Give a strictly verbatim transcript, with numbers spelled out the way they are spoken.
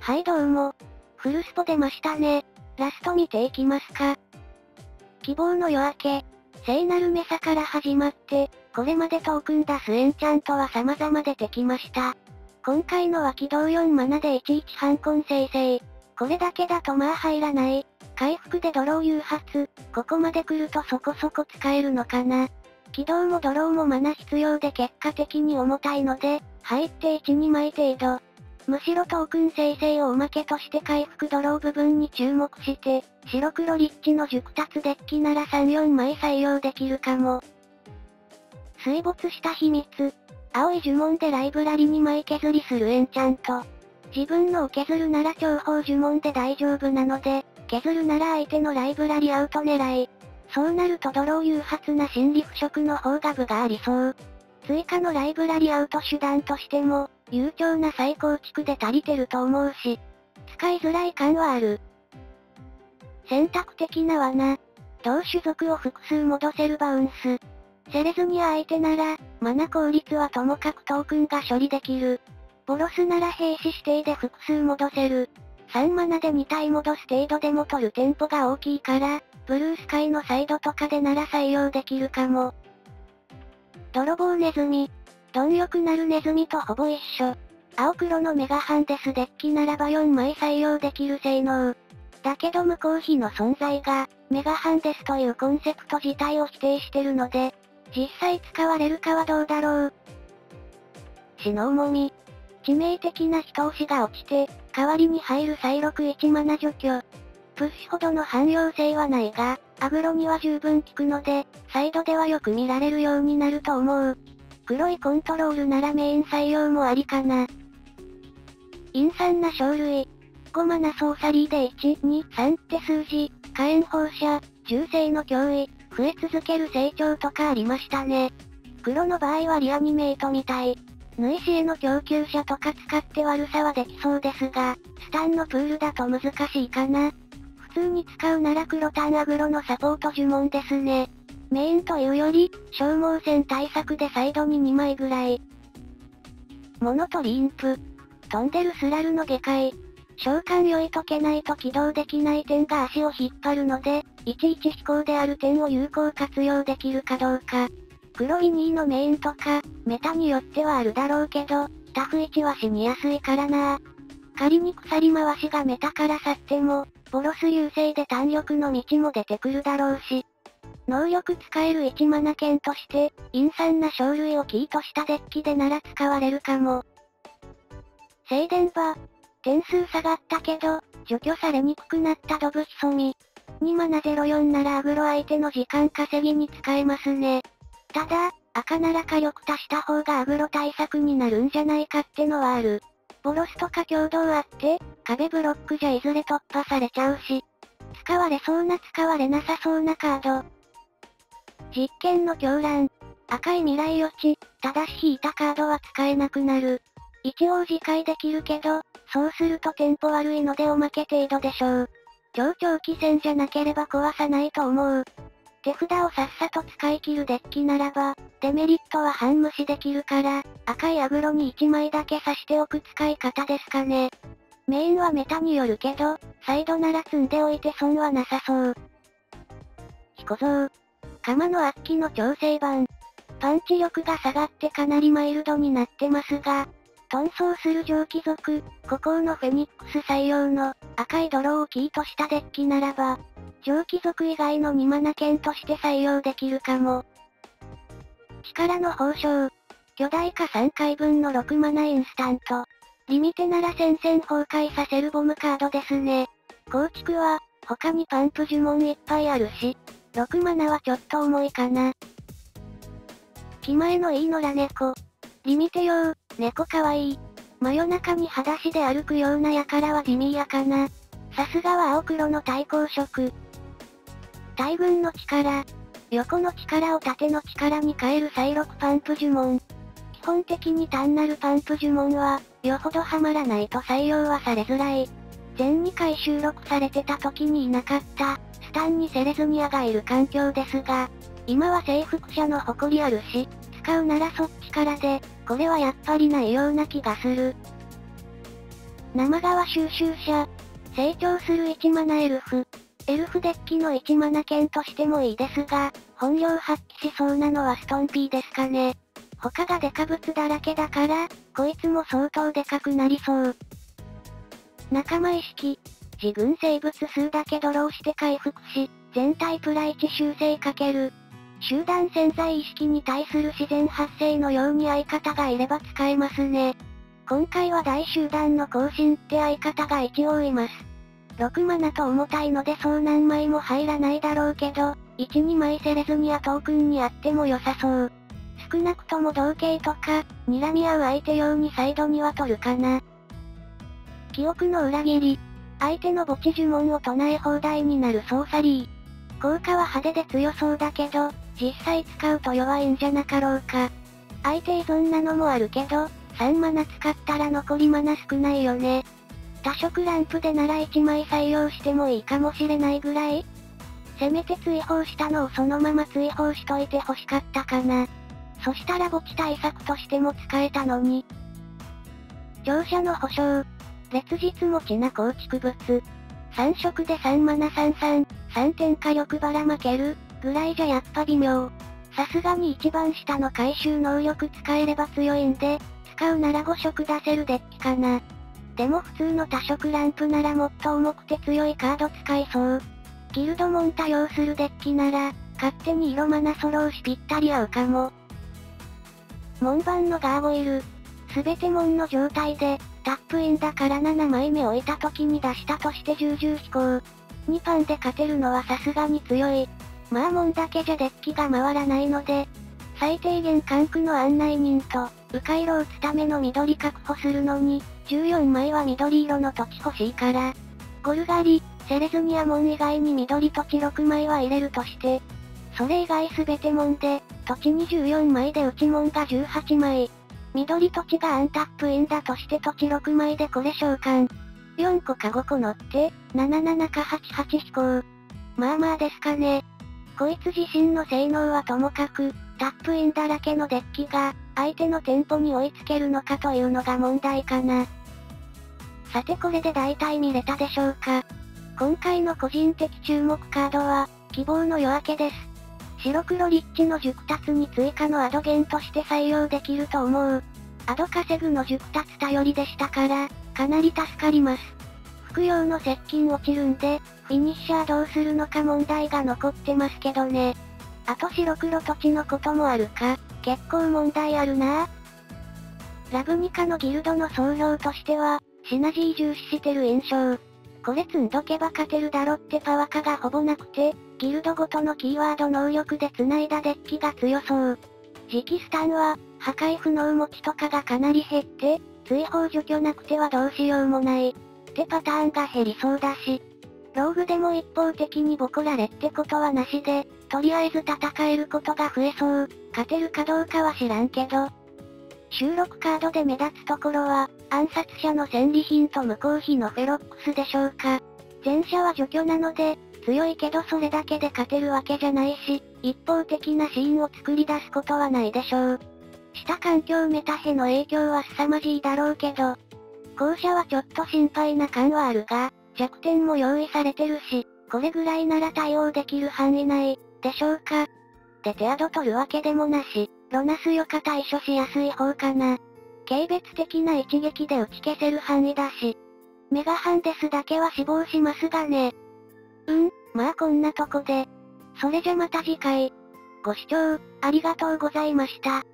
はいどうも。フルスポ出ましたね。ラスト見ていきますか。希望の夜明け。聖なるメサから始まって、これまでトークン出すエンチャントは様々出てきました。今回のは起動よんマナでいちいち反魂生成。これだけだとまあ入らない。回復でドロー誘発。ここまで来るとそこそこ使えるのかな。起動もドローもマナ必要で結果的に重たいので、入っていち、にまい程度。むしろトークン生成をおまけとして回復ドロー部分に注目して、白黒リッチの熟達デッキならさん、よんまい採用できるかも。水没した秘密。青い呪文でライブラリにまい削りするエンチャント。自分のを削るなら重宝呪文で大丈夫なので、削るなら相手のライブラリアウト狙い。そうなるとドロー誘発な心理腐食の方が分がありそう。追加のライブラリアウト手段としても、悠長な再構築で足りてると思うし、使いづらい感はある。選択的な罠。同種族を複数戻せるバウンス。セレズニア相手なら、マナ効率はともかくトークンが処理できる。ボロスなら兵士指定で複数戻せる。さんマナでに体戻す程度でも取るテンポが大きいから、ブルースカイのサイドとかでなら採用できるかも。泥棒ネズミ。貪欲なるネズミとほぼ一緒。青黒のメガハンデスデッキならばよんまい採用できる性能。だけど無効費の存在が、メガハンデスというコンセプト自体を否定してるので、実際使われるかはどうだろう。死の重み。致命的な人押しが落ちて、代わりに入る再ろくいちマナ除去。プッシュほどの汎用性はないが、アグロには十分効くので、サイドではよく見られるようになると思う。黒いコントロールならメイン採用もありかな。陰惨な生類。ごマナソーサリーでいち、に、さんって数字、火炎放射、銃声の脅威、増え続ける成長とかありましたね。黒の場合はリアニメイトみたい。縫い師への供給者とか使って悪さはできそうですが、スタンのプールだと難しいかな。普通に使うなら黒タンアグロのサポート呪文ですね。メインというより、消耗戦対策でサイドににまいぐらい。物取りインプ。飛んでるスラルの下界。召喚良いとけないと起動できない点が足を引っ張るので、いちいち飛行である点を有効活用できるかどうか。黒いにのメインとか、メタによってはあるだろうけど、タフいちは死にやすいからな。仮に鎖回しがメタから去っても、ボロス優勢で単力の道も出てくるだろうし。能力使えるいちマナ剣として、陰惨な生類をキーとしたデッキでなら使われるかも。静電場。点数下がったけど、除去されにくくなったドブ潜み。にマナゼロよんならアグロ相手の時間稼ぎに使えますね。ただ、赤なら火力足した方がアグロ対策になるんじゃないかってのはある。ボロスとか共同あって、壁ブロックじゃいずれ突破されちゃうし。使われそうな使われなさそうなカード。実験の狂乱。赤い未来予知、ただし引いたカードは使えなくなる。一応自解できるけど、そうするとテンポ悪いのでおまけ程度でしょう。超長期戦じゃなければ壊さないと思う。手札をさっさと使い切るデッキならば、デメリットは半無視できるから、赤いアグロにいちまいだけ刺しておく使い方ですかね。メインはメタによるけど、サイドなら積んでおいて損はなさそう。彦像。鎌の悪鬼の調整版。パンチ力が下がってかなりマイルドになってますが、遁走する蒸気族、孤高のフェニックス採用の赤い泥をキーとしたデッキならば、蒸気族以外のにマナ剣として採用できるかも。力の報奨。巨大化さんかいぶんのろくマナインスタント。リミテなら戦線崩壊させるボムカードですね。構築は、他にパンプ呪文いっぱいあるし、ろくマナはちょっと重いかな。気前のいい野良猫。リミテ用、猫かわいい。真夜中に裸足で歩くような輩は地味やかな。さすがは青黒の対抗色。大群の力。横の力を縦の力に変える再録パンプ呪文。基本的に単なるパンプ呪文は、よほどハマらないと採用はされづらい。前にかい収録されてた時にいなかった、スタンにセレズニアがいる環境ですが、今は征服者の誇りあるし、使うならそっちからで、これはやっぱりないような気がする。 生川収集者。成長するいちマナエルフ。エルフデッキのいちマナ剣としてもいいですが、本領発揮しそうなのはストンピーですかね。他がデカブツだらけだから、こいつも相当デカくなりそう。仲間意識。自軍生物数だけドローして回復し、全体プラいち修正かける。集団潜在意識に対する自然発生のように相方がいれば使えますね。今回は大集団の更新って相方が一応います。ろくマナと重たいのでそう何枚も入らないだろうけど、いち、にまいセレズニアトークンにあっても良さそう。少なくとも同型とか、睨み合う相手用にサイドには取るかな。記憶の裏切り。相手の墓地呪文を唱え放題になるソーサリー。効果は派手で強そうだけど、実際使うと弱いんじゃなかろうか。相手依存なのもあるけど、さんマナ使ったら残りマナ少ないよね。多色ランプでならいちまい採用してもいいかもしれないぐらい。せめて追放したのをそのまま追放しといて欲しかったかな。そしたら墓地対策としても使えたのに。長者の保証。烈日持ちな構築物。さん色でさんマナさんさん、さん点火力ばらまける、ぐらいじゃやっぱ微妙。さすがに一番下の回収能力使えれば強いんで、使うならご色出せるデッキかな。でも普通の多色ランプならもっと重くて強いカード使いそう。ギルドモン多用するデッキなら、勝手に色マナ揃うしぴったり合うかも。門番のガーゴイル。すべて門の状態で、タップインだからななまいめ置いた時に出したとして重々飛行。にパンで勝てるのはさすがに強い。まあ門だけじゃデッキが回らないので、最低限管区の案内人と、迂回路打つための緑確保するのに、じゅうよんまいは緑色の土地欲しいから。ゴルガリ、セレズニア門以外に緑土地ろくまいは入れるとして。それ以外すべて門で、土地にじゅうよんまいで内門がじゅうはちまい。緑土地がアンタップインだとして土地ろくまいでこれ召喚。よんこかごこ乗って、ななななかはちはち飛行。まあまあですかね。こいつ自身の性能はともかく、タップインだらけのデッキが、相手のテンポに追いつけるのかというのが問題かな。さてこれで大体見れたでしょうか。今回の個人的注目カードは、希望の夜明けです。白黒リッチの熟達に追加のアドゲンとして採用できると思う。アド稼ぐの熟達頼りでしたから、かなり助かります。服用の接近落ちるんで、フィニッシャーどうするのか問題が残ってますけどね。あと白黒土地のこともあるか、結構問題あるなぁ。ラブニカのギルドの総評としては、シナジー重視してる印象。これ積んどけば勝てるだろってパワカがほぼなくて、ギルドごとのキーワード能力で繋いだデッキが強そう。次期スタンは、破壊不能持ちとかがかなり減って、追放除去なくてはどうしようもない。ってパターンが減りそうだし。ローグでも一方的にボコられってことはなしで、とりあえず戦えることが増えそう。勝てるかどうかは知らんけど。収録カードで目立つところは、暗殺者の戦利品と無効費のフェロックスでしょうか。前者は除去なので、強いけどそれだけで勝てるわけじゃないし、一方的なシーンを作り出すことはないでしょう。下環境メタヘの影響は凄まじいだろうけど、後者はちょっと心配な感はあるが、弱点も用意されてるし、これぐらいなら対応できる範囲内、でしょうか。で手アド取るわけでもなし、ロナスヨカ対処しやすい方かな。軽蔑的な一撃で打ち消せる範囲だし。メガハンデスだけは死亡しますがね。うん、まあこんなとこで。それじゃまた次回。ご視聴、ありがとうございました。